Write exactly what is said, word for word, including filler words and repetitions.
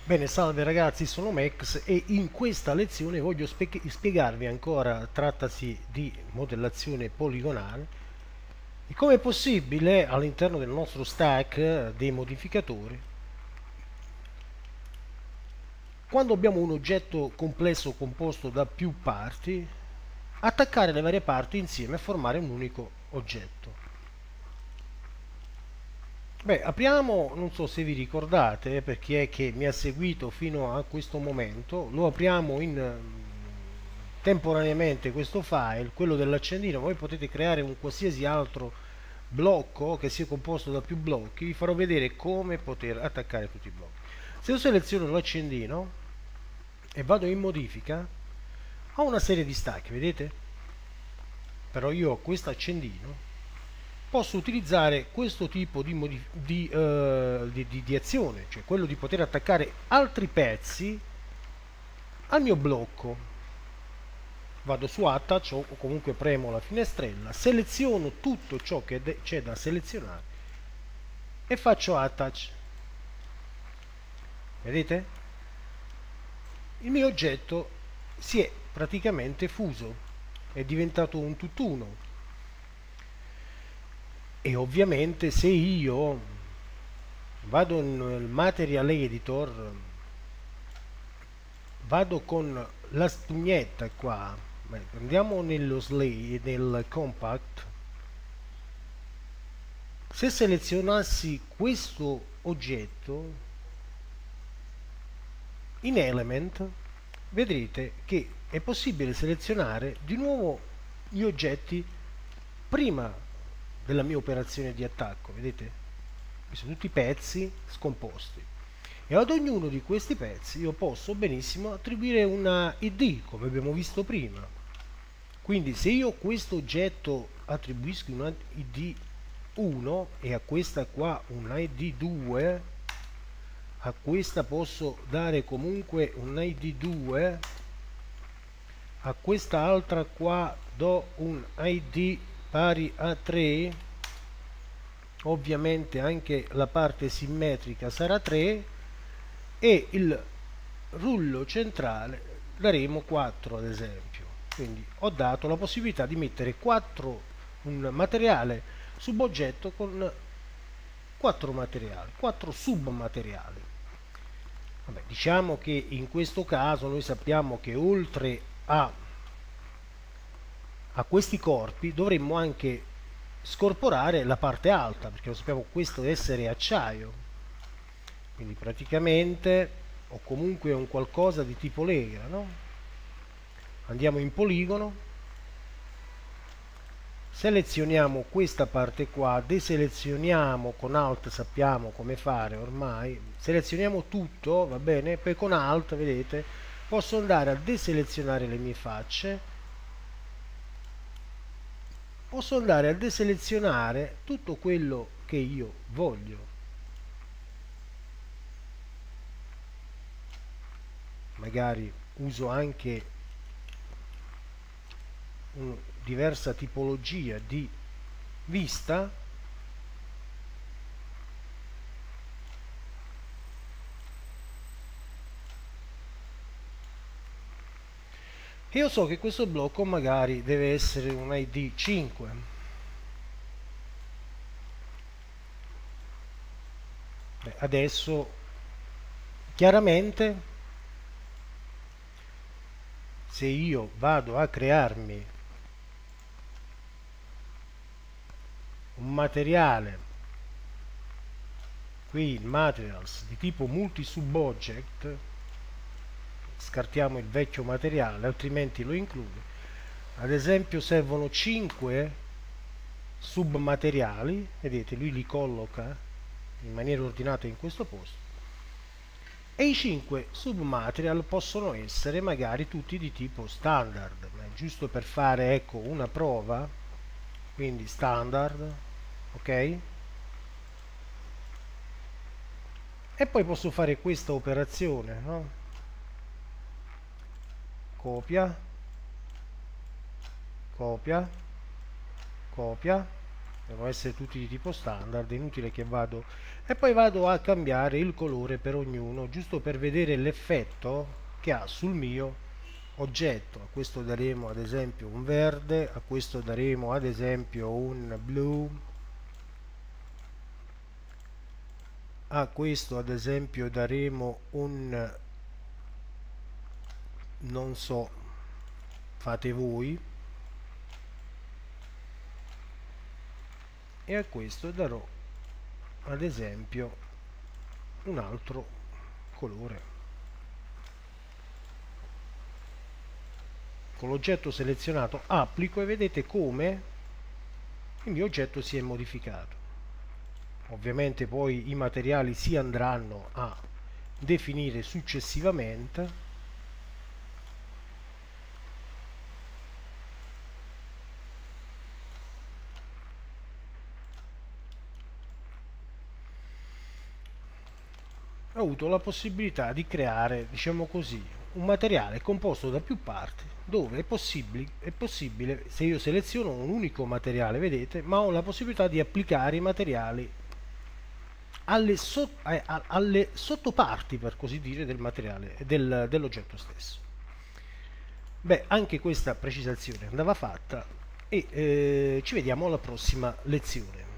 Bene, salve ragazzi, sono Max e in questa lezione voglio spie- spiegarvi ancora, trattasi di modellazione poligonale, e come è possibile all'interno del nostro stack eh, dei modificatori, quando abbiamo un oggetto complesso composto da più parti, attaccare le varie parti insieme e formare un unico oggetto. Beh, apriamo, non so se vi ricordate, per chi è che mi ha seguito fino a questo momento, lo apriamo in ehm, temporaneamente questo file, quello dell'accendino. Voi potete creare un qualsiasi altro blocco che sia composto da più blocchi. Vi farò vedere come poter attaccare tutti i blocchi. Se io seleziono l'accendino e vado in modifica, ho una serie di stacchi, vedete? Però io ho questo accendino, posso utilizzare questo tipo di, di, uh, di, di, di azione, cioè quello di poter attaccare altri pezzi al mio blocco. Vado su Attach o comunque premo la finestrella, seleziono tutto ciò che c'è da selezionare e faccio Attach. Vedete? Il mio oggetto si è praticamente fuso, è diventato un tutt'uno. E ovviamente se io vado nel Material Editor, vado con la spugnetta qua, beh, andiamo nello slate, nel compact. Se selezionassi questo oggetto in element, vedrete che è possibile selezionare di nuovo gli oggetti prima della mia operazione di attacco. Vedete? Questi sono tutti pezzi scomposti. E ad ognuno di questi pezzi io posso benissimo attribuire una I D, come abbiamo visto prima. Quindi se io a questo oggetto attribuisco una I D uno e a questa qua una I D due, a questa posso dare comunque un I D due, a questa altra qua do un I D pari a tre, ovviamente anche la parte simmetrica sarà tre, e il rullo centrale daremo quattro ad esempio. Quindi ho dato la possibilità di mettere quattro, un materiale suboggetto con quattro materiali, quattro submateriali. Vabbè, diciamo che in questo caso noi sappiamo che oltre a, a questi corpi dovremmo anche scorporare la parte alta, perché lo sappiamo questo essere acciaio. Quindi praticamente o comunque un qualcosa di tipo lega, no? Andiamo in poligono, selezioniamo questa parte qua, deselezioniamo con Alt, sappiamo come fare ormai, selezioniamo tutto, va bene, poi con Alt, vedete, posso andare a deselezionare le mie facce, posso andare a deselezionare tutto quello che io voglio. Magari uso anche una diversa tipologia di vista, e io so che questo blocco magari deve essere un I D cinque. Beh, adesso chiaramente se io vado a crearmi un materiale qui in materials di tipo multi subobject, scartiamo il vecchio materiale altrimenti lo include, ad esempio servono cinque submateriali, vedete lui li colloca in maniera ordinata in questo posto, e i cinque submaterial possono essere magari tutti di tipo standard, ma giusto per fare ecco una prova, quindi standard, ok? E poi posso fare questa operazione, no? Copia, copia, copia, devono essere tutti di tipo standard, è inutile che vado, e poi vado a cambiare il colore per ognuno, giusto per vedere l'effetto che ha sul mio oggetto. A questo daremo ad esempio un verde, a questo daremo ad esempio un blu, a questo ad esempio daremo un, non so, fate voi, e a questo darò ad esempio un altro colore. Con l'oggetto selezionato applico e vedete come il mio oggetto si è modificato. Ovviamente poi i materiali si andranno a definire successivamente. Ho avuto la possibilità di creare, diciamo così, un materiale composto da più parti, dove è possibile, è possibile, se io seleziono un unico materiale, vedete, ma ho la possibilità di applicare i materiali alle, so, eh, alle sottoparti, per così dire, del materiale, del, dell'oggetto stesso. Beh, anche questa precisazione andava fatta e eh, ci vediamo alla prossima lezione.